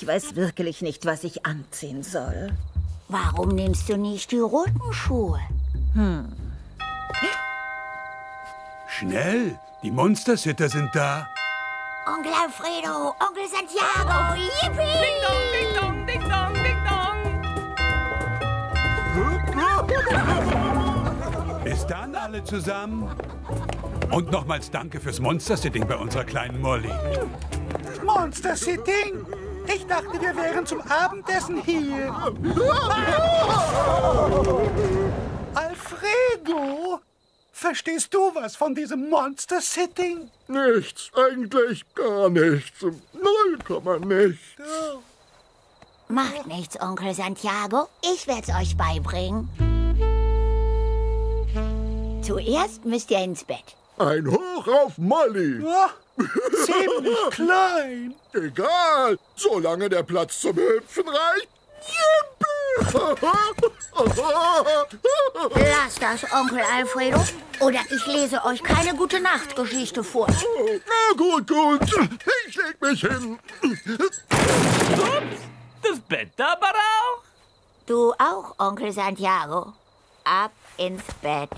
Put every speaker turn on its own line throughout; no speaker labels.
weiß wirklich nicht, was ich anziehen soll.
Warum nimmst du nicht die roten Schuhe?
Schnell, die Monstersitter sind da.
Onkel Alfredo, Onkel Santiago, yippie!
Ding dong, ding dong, ding dong, ding dong.
Bis dann alle zusammen. Und nochmals danke fürs Monster-Sitting bei unserer kleinen Molly.
Monster-Sitting? Ich dachte, wir wären zum Abendessen hier. Alfredo, verstehst du was von diesem Monster-Sitting?
Nichts, eigentlich gar nichts. 0, nichts.
Oh.
Macht nichts, Onkel Santiago. Ich werd's euch beibringen. Zuerst müsst ihr ins Bett.
Ein Hoch auf Molly.
Oh, ziemlich klein.
Egal, solange der Platz zum Hüpfen reicht.
Lasst das, Onkel Alfredo, oder ich lese euch keine Gute-Nacht-Geschichte vor.
Na gut. Ich leg mich hin.
Ups, das Bett aber auch.
Du auch, Onkel Santiago. Ab ins Bett.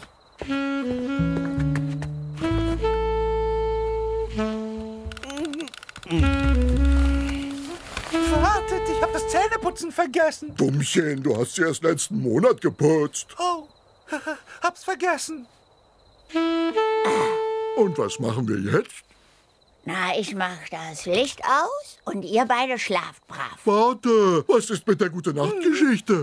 Wartet, ich habe das Zähneputzen vergessen.
Dummchen, du hast sie erst letzten Monat geputzt.
Oh, hab's vergessen.
Und was machen wir jetzt?
Na, ich mach das Licht aus und ihr beide schlaft brav.
Warte, was ist mit der Gute-Nacht-Geschichte?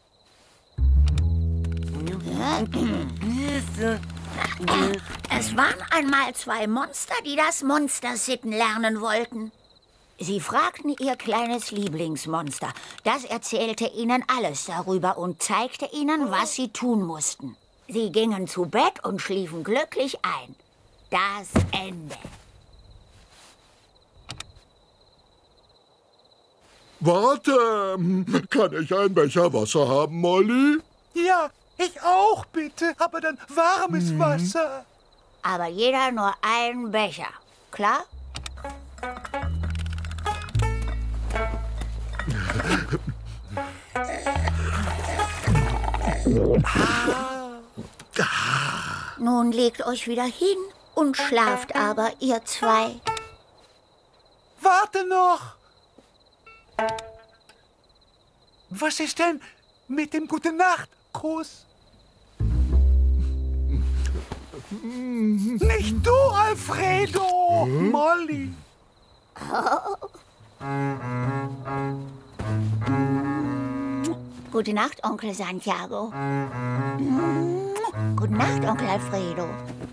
Es waren einmal 2 Monster, die das Monster-Sitten lernen wollten. Sie fragten ihr kleines Lieblingsmonster. Das erzählte ihnen alles darüber und zeigte ihnen, was sie tun mussten. Sie gingen zu Bett und schliefen glücklich ein. Das Ende.
Warte, kann ich einen Becher Wasser haben, Molly?
Ja, ich auch bitte, aber dann warmes Wasser.
Aber jeder nur einen Becher. Klar? Nun legt euch wieder hin und schlaft aber, ihr zwei.
Warte noch. Was ist denn mit dem Gute-Nacht-Kuss? Nicht du, Alfredo! Molly!
Gute Nacht, Onkel Santiago. Gute Nacht, Onkel Alfredo.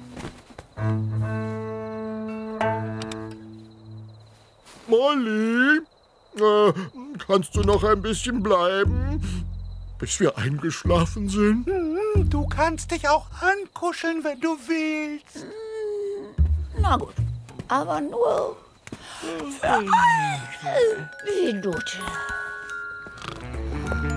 Molly, kannst du noch ein bisschen bleiben, bis wir eingeschlafen sind?
Du kannst dich auch ankuscheln, wenn du willst.
Na gut, aber nur für eine Minute.